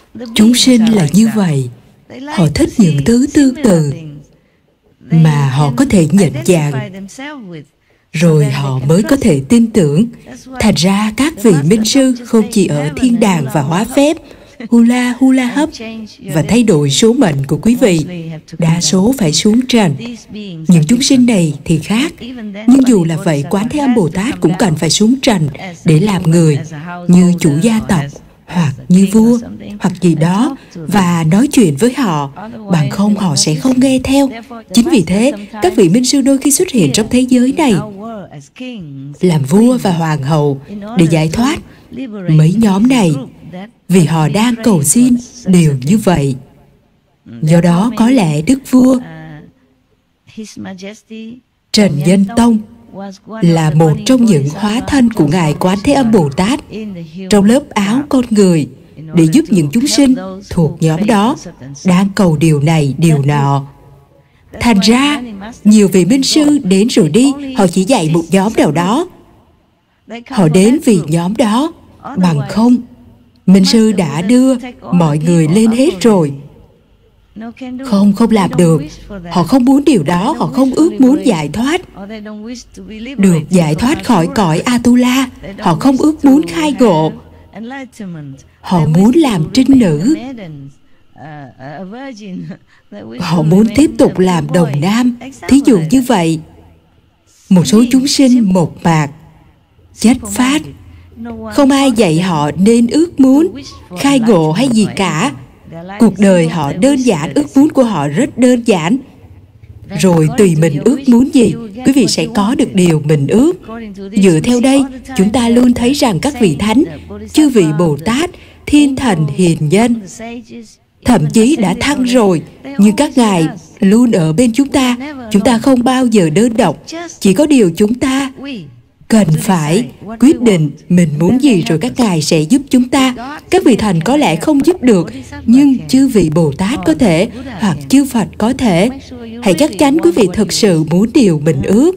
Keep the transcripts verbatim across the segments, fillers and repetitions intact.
Chúng sinh là như vậy. Họ thích những thứ tương tự mà họ có thể nhận dạng, rồi họ mới có thể tin tưởng. Thành ra các vị minh sư không chỉ ở thiên đàng và hóa phép, hula hula hấp và thay đổi số mệnh của quý vị, đa số phải xuống trần. Những chúng sinh này thì khác. Nhưng dù là vậy, Quán Thế Âm Bồ Tát cũng cần phải xuống trần để làm người, như chủ gia tộc, hoặc như vua, hoặc gì đó, và nói chuyện với họ, bằng không họ sẽ không nghe theo. Chính vì thế, các vị minh sư đôi khi xuất hiện trong thế giới này, làm vua và hoàng hậu để giải thoát mấy nhóm này, vì họ đang cầu xin điều như vậy. Do đó có lẽ Đức Vua Trần Nhân Tông là một trong những hóa thân của Ngài Quán Thế Âm Bồ Tát trong lớp áo con người, để giúp những chúng sinh thuộc nhóm đó đang cầu điều này điều nọ. Thành ra nhiều vị minh sư đến rồi đi, họ chỉ dạy một nhóm nào đó. Họ đến vì nhóm đó, bằng không minh sư đã đưa mọi người lên hết rồi. Không, không làm được. Họ không muốn điều đó, họ không ước muốn giải thoát, được giải thoát khỏi cõi Atula. Họ không ước muốn khai ngộ. Họ muốn làm trinh nữ. Họ muốn tiếp tục làm đồng nam. Thí dụ như vậy. Một số chúng sinh mộc mạc, chất phát, không ai dạy họ nên ước muốn, khai ngộ hay gì cả. Cuộc đời họ đơn giản, ước muốn của họ rất đơn giản. Rồi tùy mình ước muốn gì, quý vị sẽ có được điều mình ước. Dựa theo đây, chúng ta luôn thấy rằng các vị thánh, chư vị Bồ Tát, thiên thần hiền nhân, thậm chí đã thăng rồi, nhưng các ngài luôn ở bên chúng ta. Chúng ta không bao giờ đơn độc. Chỉ có điều chúng ta cần phải quyết định mình muốn gì, rồi các ngài sẽ giúp chúng ta. Các vị thần có lẽ không giúp được, nhưng chư vị Bồ Tát có thể, hoặc chư Phật có thể. Hãy chắc chắn quý vị thực sự muốn điều mình ước.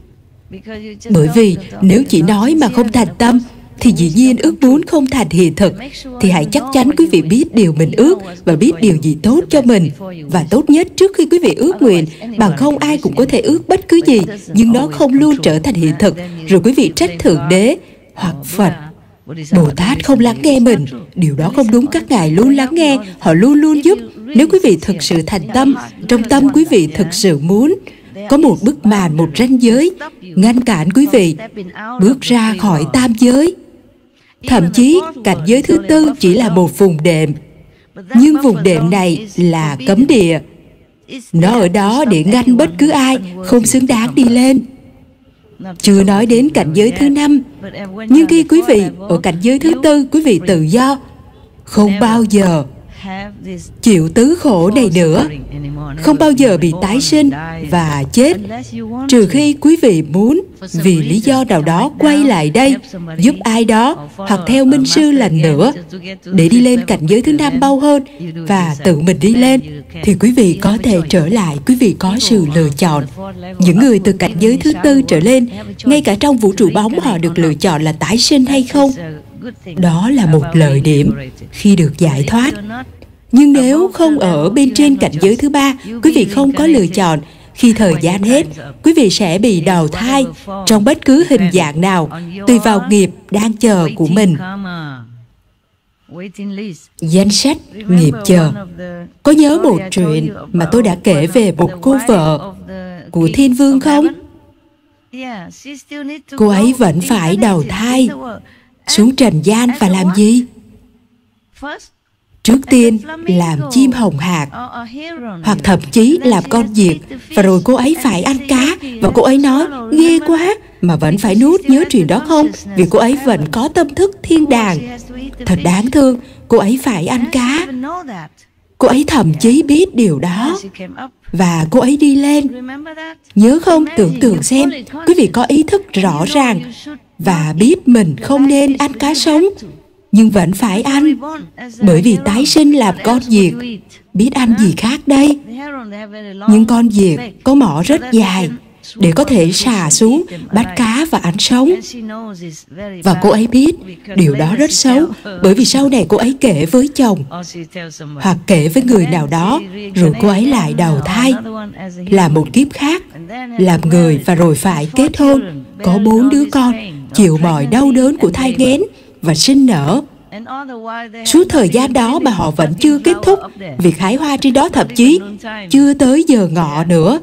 Bởi vì nếu chỉ nói mà không thành tâm, thì dĩ nhiên ước muốn không thành hiện thực. Thì hãy chắc chắn quý vị biết điều mình ước và biết điều gì tốt cho mình. Và tốt nhất trước khi quý vị ước nguyện, bằng không ai cũng có thể ước bất cứ gì, nhưng nó không luôn trở thành hiện thực. Rồi quý vị trách Thượng Đế hoặc Phật, Bồ Tát không lắng nghe mình. Điều đó không đúng. Các ngài luôn lắng nghe, họ luôn luôn giúp. Nếu quý vị thực sự thành tâm, trong tâm quý vị thực sự muốn, có một bức màn, một ranh giới ngăn cản quý vị bước ra khỏi tam giới. Thậm chí cảnh giới thứ tư chỉ là một vùng đệm, nhưng vùng đệm này là cấm địa. Nó ở đó để ngăn bất cứ ai không xứng đáng đi lên. Chưa nói đến cảnh giới thứ năm. Nhưng khi quý vị ở cảnh giới thứ tư, quý vị tự do, không bao giờ chịu tứ khổ này nữa, không bao giờ bị tái sinh và chết, trừ khi quý vị muốn vì lý do nào đó quay lại đây giúp ai đó, hoặc theo minh sư lần nữa để đi lên cảnh giới thứ năm mau hơn và tự mình đi lên, thì quý vị có thể trở lại. Quý vị có sự lựa chọn. Những người từ cảnh giới thứ tư trở lên, ngay cả trong vũ trụ bóng, họ được lựa chọn là tái sinh hay không. Đó là một lợi điểm khi được giải thoát. Nhưng nếu không ở bên trên cảnh giới thứ ba, quý vị không có lựa chọn. Khi thời gian hết, quý vị sẽ bị đào thai trong bất cứ hình dạng nào, tùy vào nghiệp đang chờ của mình. Danh sách nghiệp chờ. Có nhớ một chuyện mà tôi đã kể về một cô vợ của Thiên Vương không? Cô ấy vẫn phải đào thai xuống trần gian và làm gì? Trước tiên làm chim hồng hạc, hoặc thậm chí làm con diệt, và rồi cô ấy phải ăn cá. Và cô ấy nói ghê quá, mà vẫn phải nuốt. Nhớ chuyện đó không? Vì cô ấy vẫn có tâm thức thiên đàng. Thật đáng thương, cô ấy phải ăn cá. Cô ấy thậm chí biết điều đó, và cô ấy đi lên. Nhớ không? Tưởng tượng xem, quý vị có ý thức rõ ràng và biết mình không nên ăn cá sống, nhưng vẫn phải ăn, bởi vì tái sinh làm con diệt. Biết ăn gì khác đây? Nhưng con diệt có mỏ rất dài, để có thể xà xuống bắt cá và ăn sống. Và cô ấy biết điều đó rất xấu, bởi vì sau này cô ấy kể với chồng hoặc kể với người nào đó, rồi cô ấy lại đầu thai, là một kiếp khác, làm người và rồi phải kết hôn, có bốn đứa con, chịu mọi đau đớn của thai nghén và sinh nở. Suốt thời gian đó mà họ vẫn chưa kết thúc việc hái hoa trên đó, thậm chí chưa tới giờ ngọ nữa.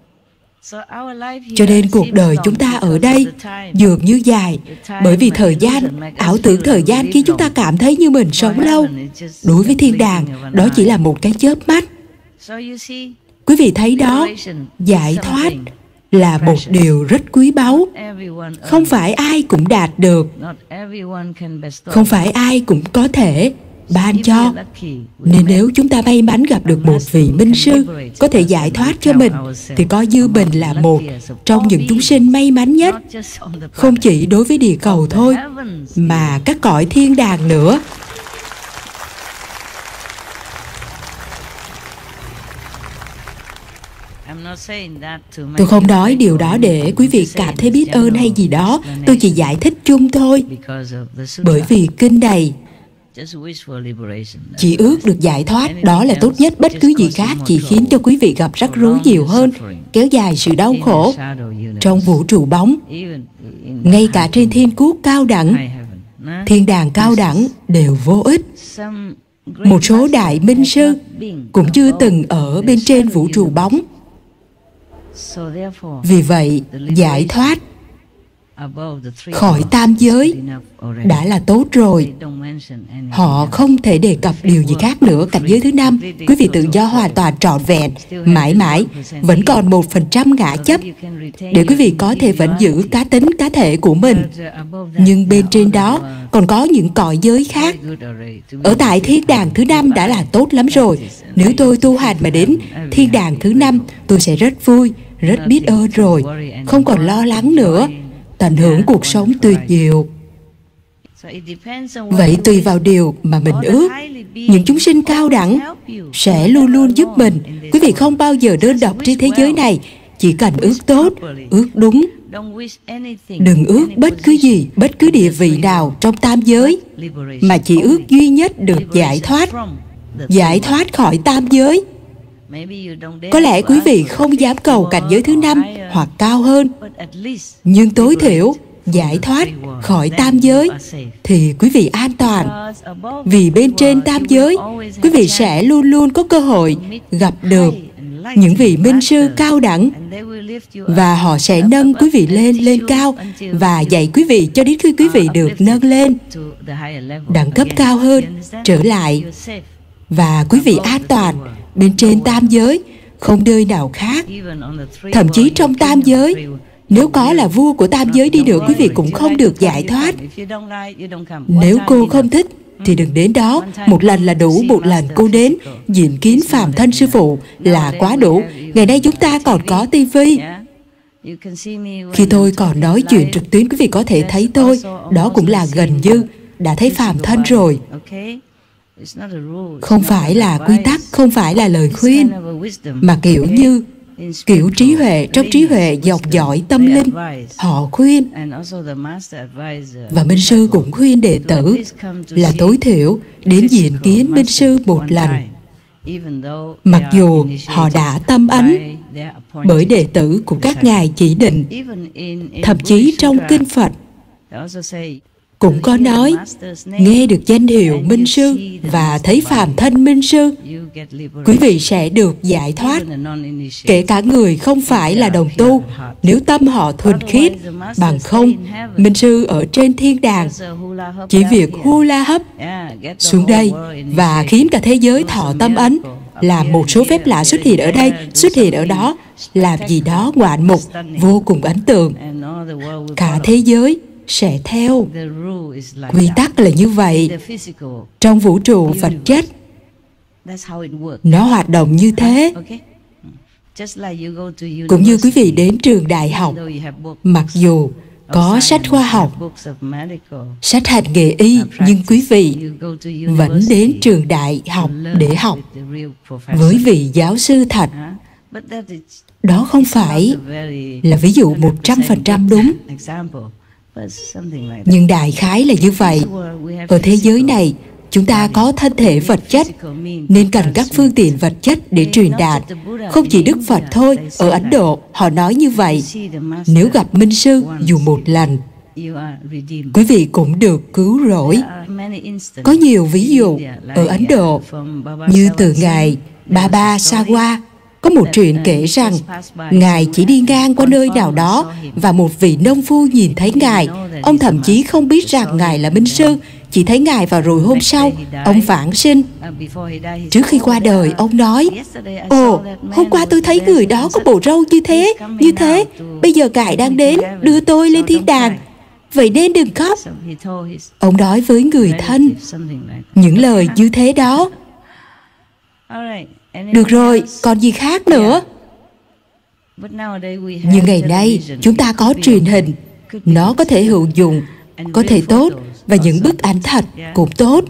Cho nên cuộc đời chúng ta ở đây dường như dài, bởi vì thời gian, ảo tưởng thời gian khiến chúng ta cảm thấy như mình sống lâu. Đối với thiên đàng, đó chỉ là một cái chớp mắt. Quý vị thấy đó, giải thoát là một điều rất quý báu. Không phải ai cũng đạt được, không phải ai cũng có thể ban cho. Nên nếu chúng ta may mắn gặp được một vị minh sư có thể giải thoát cho mình, thì coi như mình là một trong những chúng sinh may mắn nhất, không chỉ đối với địa cầu thôi, mà các cõi thiên đàng nữa. Tôi không nói điều đó để quý vị cảm thấy biết ơn hay gì đó. Tôi chỉ giải thích chung thôi. Bởi vì kinh này chỉ ước được giải thoát, đó là tốt nhất. Bất cứ gì khác chỉ khiến cho quý vị gặp rắc rối nhiều hơn, kéo dài sự đau khổ trong vũ trụ bóng. Ngay cả trên thiên quốc cao đẳng, thiên đàng cao đẳng đều vô ích. Một số đại minh sư cũng chưa từng ở bên trên vũ trụ bóng. Vì vậy, giải thoát khỏi tam giới đã là tốt rồi. Họ không thể đề cập điều gì khác nữa. Cảnh giới thứ năm, quý vị tự do hoàn toàn trọn vẹn, mãi mãi, vẫn còn một phần trăm ngã chấp, để quý vị có thể vẫn giữ cá tính, cá thể của mình. Nhưng bên trên đó còn có những cõi giới khác. Ở tại thiên đàng thứ năm đã là tốt lắm rồi. Nếu tôi tu hành mà đến thiên đàng thứ năm, tôi sẽ rất vui, rất biết ơn rồi, không còn lo lắng nữa, tận hưởng cuộc sống tuyệt diệu. Vậy tùy vào điều mà mình ước, những chúng sinh cao đẳng sẽ luôn luôn giúp mình. Quý vị không bao giờ đơn độc trên thế giới này. Chỉ cần ước tốt, ước đúng. Đừng ước bất cứ gì, bất cứ địa vị nào trong tam giới, mà chỉ ước duy nhất được giải thoát, giải thoát khỏi tam giới. Có lẽ quý vị không dám cầu cảnh giới thứ năm hoặc cao hơn, nhưng tối thiểu giải thoát khỏi tam giới thì quý vị an toàn. Vì bên trên tam giới, quý vị sẽ luôn luôn có cơ hội gặp được những vị minh sư cao đẳng, và họ sẽ nâng quý vị lên lên cao và dạy quý vị cho đến khi quý vị được nâng lên đẳng cấp cao hơn trở lại. Và quý vị an toàn bên trên tam giới, không nơi nào khác. Thậm chí trong tam giới, nếu có là vua của tam giới đi nữa, quý vị cũng không được giải thoát. Nếu cô không thích thì đừng đến đó. Một lần là đủ, một lần cô đến diện kiến phàm thân sư phụ là quá đủ. Ngày nay chúng ta còn có tivi. Khi tôi còn nói chuyện trực tuyến, quý vị có thể thấy tôi. Đó cũng là gần như đã thấy phàm thân rồi. Không phải là quy tắc, không phải là lời khuyên, mà kiểu như kiểu trí huệ. Trong trí huệ dọc dõi tâm linh, họ khuyên. Và minh sư cũng khuyên đệ tử là tối thiểu đến diện kiến minh sư một lần. Mặc dù họ đã tâm ấn bởi đệ tử của các ngài chỉ định. Thậm chí trong kinh Phật cũng có nói, nghe được danh hiệu minh sư và thấy phàm thân minh sư, quý vị sẽ được giải thoát. Kể cả người không phải là đồng tu, nếu tâm họ thuần khiết. Bằng không, minh sư ở trên thiên đàng chỉ việc hula hấp xuống đây và khiến cả thế giới thọ tâm ấn, làm một số phép lạ xuất hiện ở đây, xuất hiện ở đó, làm gì đó ngoạn mục, vô cùng ấn tượng. Cả thế giới sẽ theo. Quy tắc là như vậy. Trong vũ trụ vật chất, nó hoạt động như thế. Cũng như quý vị đến trường đại học, mặc dù có sách khoa học, sách hành nghề y, nhưng quý vị vẫn đến trường đại học để học với vị giáo sư thật. Đó không phải là ví dụ một trăm phần trăm đúng, nhưng đại khái là như vậy. Ở thế giới này, chúng ta có thân thể vật chất, nên cần các phương tiện vật chất để truyền đạt. Không chỉ Đức Phật thôi, ở Ấn Độ, họ nói như vậy. Nếu gặp Minh Sư dù một lần, quý vị cũng được cứu rỗi. Có nhiều ví dụ ở Ấn Độ, như từ Ngài Baba Sawa. Có một chuyện kể rằng, Ngài chỉ đi ngang qua nơi nào đó và một vị nông phu nhìn thấy Ngài. Ông thậm chí không biết rằng Ngài là Minh Sư, chỉ thấy Ngài vào rồi hôm sau, ông vãng sinh. Trước khi qua đời, ông nói, ồ, hôm qua tôi thấy người đó có bộ râu như thế, như thế. Bây giờ Ngài đang đến, đưa tôi lên thiên đàng. Vậy nên đừng khóc. Ông nói với người thân những lời như thế đó. Được rồi, còn gì khác nữa? Nhưng ngày nay, chúng ta có truyền hình. Nó có thể hữu dụng, có thể tốt, và những bức ảnh thật cũng tốt.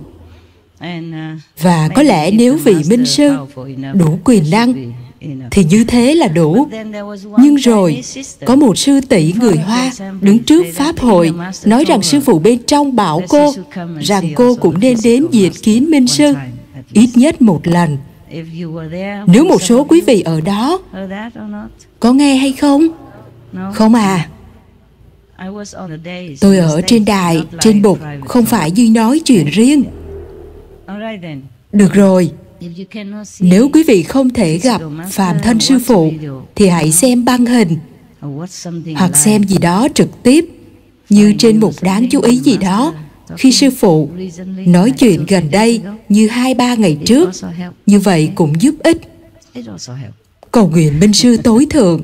Và có lẽ nếu vị Minh Sư đủ quyền năng, thì như thế là đủ. Nhưng rồi, có một sư tỷ người Hoa đứng trước Pháp hội, nói rằng sư phụ bên trong bảo cô rằng cô cũng nên đến diện kiến Minh Sư ít nhất một lần. Nếu một số quý vị ở đó, có nghe hay không? Không à. Tôi ở trên đài, trên bục, không phải như nói chuyện riêng. Được rồi. Nếu quý vị không thể gặp phàm thân sư phụ, thì hãy xem băng hình, hoặc xem gì đó trực tiếp, như trên mục đáng chú ý gì đó, khi sư phụ nói chuyện gần đây như hai ba ngày trước. Như vậy cũng giúp ích. Cầu nguyện Minh Sư tối thượng.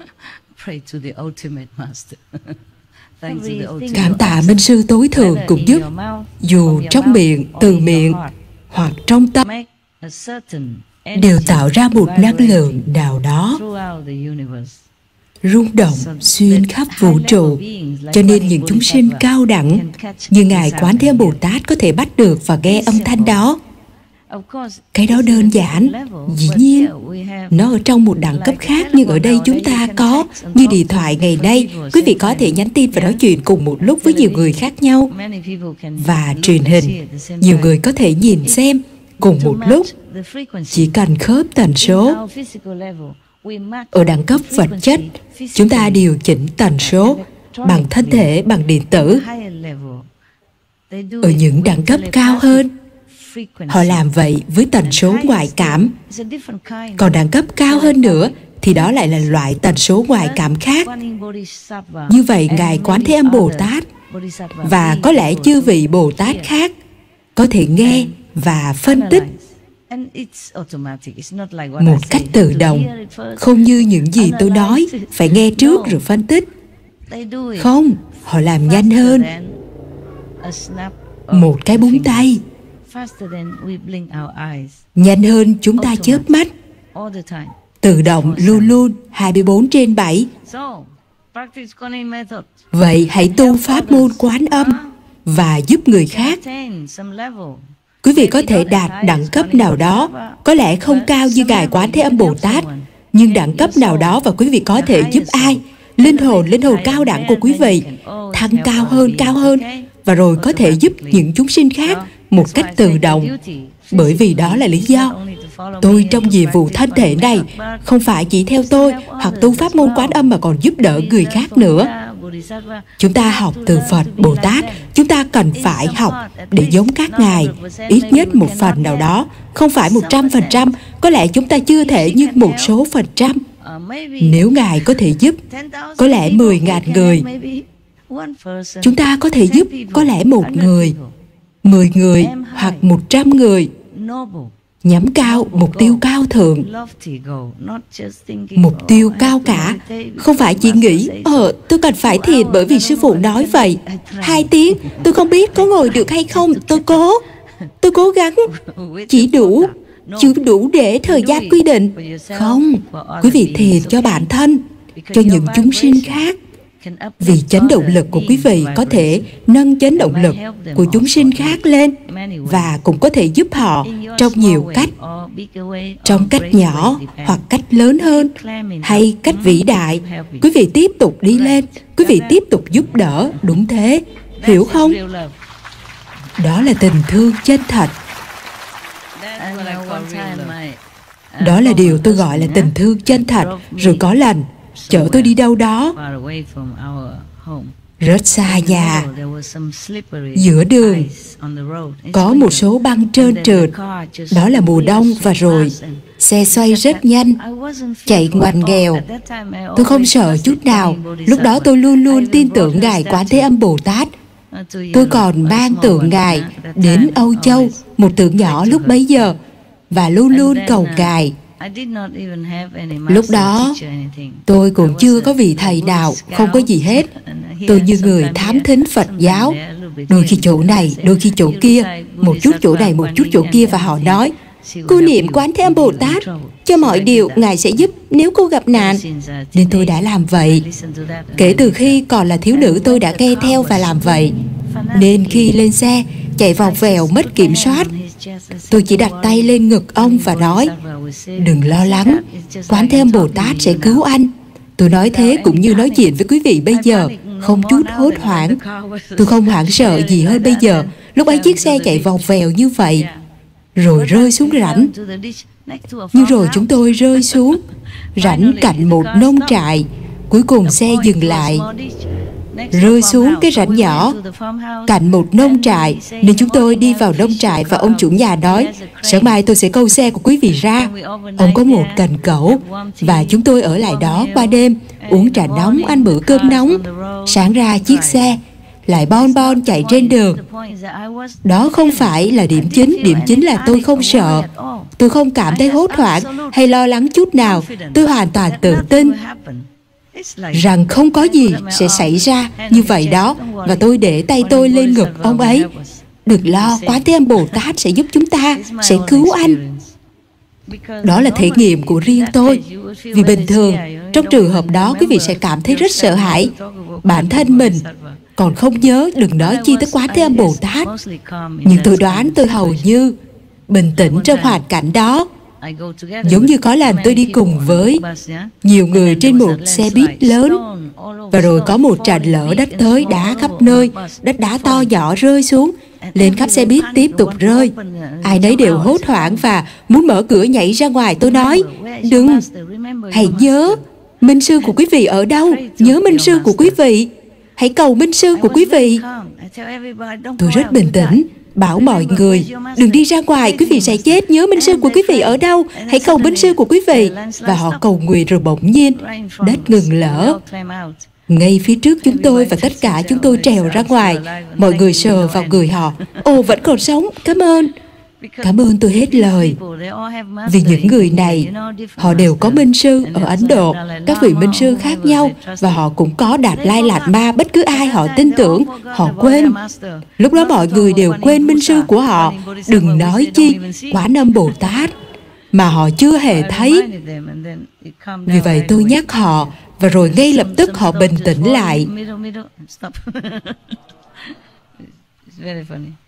Cảm tạ Minh Sư tối thượng cũng giúp, dù trong miệng, từ miệng, hoặc trong tâm, đều tạo ra một năng lượng nào đó rung động xuyên khắp vũ trụ. Cho nên những chúng sinh cao đẳng như Ngài Quán Thế Âm Bồ Tát có thể bắt được và nghe âm thanh đó. Cái đó đơn giản, dĩ nhiên. Nó ở trong một đẳng cấp khác, nhưng ở đây chúng ta có, như điện thoại ngày nay, quý vị có thể nhắn tin và nói chuyện cùng một lúc với nhiều người khác nhau. Và truyền hình, nhiều người có thể nhìn xem cùng một lúc, chỉ cần khớp tần số. Ở đẳng cấp vật chất, chúng ta điều chỉnh tần số bằng thân thể, bằng điện tử. Ở những đẳng cấp cao hơn, họ làm vậy với tần số ngoại cảm. Còn đẳng cấp cao hơn nữa thì đó lại là loại tần số ngoại cảm khác. Như vậy, Ngài Quán Thế Âm Bồ Tát và có lẽ chư vị Bồ Tát khác có thể nghe và phân tích một cách tự động, không như những gì tôi nói, phải nghe trước rồi phân tích. Không, họ làm nhanh hơn một cái búng tay, nhanh hơn chúng ta chớp mắt, tự động luôn luôn hai mươi bốn trên bảy. Vậy hãy tu pháp môn Quán Âm và giúp người khác. Quý vị có thể đạt đẳng cấp nào đó, có lẽ không cao như Ngài Quán Thế Âm Bồ Tát, nhưng đẳng cấp nào đó và quý vị có thể giúp ai. Linh hồn, linh hồn cao đẳng của quý vị thăng cao hơn, cao hơn, và rồi có thể giúp những chúng sinh khác một cách tự động. Bởi vì đó là lý do tôi trong nhiệm vụ thân thể này không phải chỉ theo tôi hoặc tu pháp môn Quán Âm mà còn giúp đỡ người khác nữa. Chúng ta học từ Phật, Bồ Tát, chúng ta cần phải học để giống các Ngài, ít nhất một phần nào đó, không phải một trăm phần trăm, có lẽ chúng ta chưa thể nhưng một số phần trăm. Nếu Ngài có thể giúp, có lẽ mười ngàn người, chúng ta có thể giúp có lẽ một người, mười người hoặc một trăm người. Nhắm cao, mục tiêu cao thượng, mục tiêu cao cả. Không phải chỉ nghĩ, ờ, tôi cần phải thiền bởi vì sư phụ nói vậy. Hai tiếng, tôi không biết có ngồi được hay không, tôi cố, tôi cố gắng. Chỉ đủ, chưa đủ để thời gian quy định. Không, quý vị thiền cho bản thân, cho những chúng sinh khác. Vì chánh động lực của quý vị có thể nâng chánh động lực của chúng sinh khác lên và cũng có thể giúp họ trong nhiều cách, trong cách nhỏ hoặc cách lớn hơn hay cách vĩ đại. Quý vị tiếp tục đi lên, quý vị tiếp tục giúp đỡ, đúng thế, hiểu không? Đó là tình thương chân thật. Đó là điều tôi gọi là tình thương chân thật. Rồi có lần chở tôi đi đâu đó rất xa nhà. Giữa đường có một số băng trơn trượt. Đó là mùa đông và rồi xe xoay rất nhanh, chạy ngoằn nghèo. Tôi không sợ chút nào. Lúc đó tôi luôn luôn tin tưởng Ngài Quán Thế Âm Bồ Tát. Tôi còn mang tượng Ngài đến Âu Châu, một tượng nhỏ lúc bấy giờ, và luôn luôn cầu Ngài. Lúc đó tôi cũng chưa có vị thầy nào, không có gì hết. Tôi như người thám thính Phật giáo, đôi khi chỗ này, đôi khi chỗ kia, một chút chỗ này, một chút chỗ kia. Và họ nói, cô niệm Quán Thế Âm Bồ Tát, cho mọi điều Ngài sẽ giúp nếu cô gặp nạn. Nên tôi đã làm vậy. Kể từ khi còn là thiếu nữ, tôi đã nghe theo và làm vậy. Nên khi lên xe, chạy vòng vèo mất kiểm soát, tôi chỉ đặt tay lên ngực ông và nói, đừng lo lắng, Quán Thế Âm Bồ Tát sẽ cứu anh. Tôi nói thế cũng như nói chuyện với quý vị bây giờ, không chút hốt hoảng. Tôi không hoảng sợ gì hơn bây giờ. Lúc ấy chiếc xe chạy vòng vèo như vậy, rồi rơi xuống rãnh. Nhưng rồi chúng tôi rơi xuống rãnh cạnh một nông trại. Cuối cùng xe dừng lại, rơi xuống cái rãnh nhỏ cạnh một nông trại. Nên chúng tôi đi vào nông trại và ông chủ nhà nói, sáng mai tôi sẽ câu xe của quý vị ra. Ông có một cần cẩu và chúng tôi ở lại đó qua đêm, uống trà nóng, ăn bữa cơm nóng. Sáng ra chiếc xe lại bon bon chạy trên đường. Đó không phải là điểm chính. Điểm chính là tôi không sợ. Tôi không cảm thấy hốt hoảng hay lo lắng chút nào. Tôi hoàn toàn tự tin rằng không có gì sẽ xảy ra như vậy đó. Và tôi để tay tôi lên ngực ông ấy. Đừng lo, Quán Thế Âm Bồ Tát sẽ giúp chúng ta, sẽ cứu anh. Đó là thể nghiệm của riêng tôi. Vì bình thường, trong trường hợp đó, quý vị sẽ cảm thấy rất sợ hãi. Bản thân mình còn không nhớ, đừng nói chi tới Quán Thế Âm Bồ Tát. Nhưng tôi đoán tôi hầu như bình tĩnh trong hoàn cảnh đó. Giống như có lần tôi đi cùng với nhiều người trên một xe buýt lớn, và rồi có một trận lở đất tới, đá khắp nơi, đất đá to nhỏ rơi xuống, lên khắp xe buýt tiếp tục rơi. Ai nấy đều hốt hoảng và muốn mở cửa nhảy ra ngoài. Tôi nói, đừng, hãy nhớ minh sư của quý vị ở đâu. Nhớ minh sư của quý vị. Hãy cầu minh sư của quý vị. Tôi rất bình tĩnh, bảo mọi người, đừng đi ra ngoài, quý vị sẽ chết. Nhớ minh sư của quý vị ở đâu. Hãy cầu minh sư của quý vị. Và họ cầu nguyện, rồi bỗng nhiên đất ngừng lở ngay phía trước chúng tôi, và tất cả chúng tôi trèo ra ngoài. Mọi người sờ vào người họ. Ồ, vẫn còn sống, cảm ơn. Cảm ơn tôi hết lời. Vì những người này, họ đều có minh sư ở Ấn Độ, các vị minh sư khác nhau, và họ cũng có Đạt Lai Lạt Ma. Bất cứ ai họ tin tưởng, họ quên. Lúc đó mọi người đều quên minh sư của họ, đừng nói chi Quán Âm Bồ Tát mà họ chưa hề thấy. Vì vậy tôi nhắc họ, và rồi ngay lập tức họ bình tĩnh lại.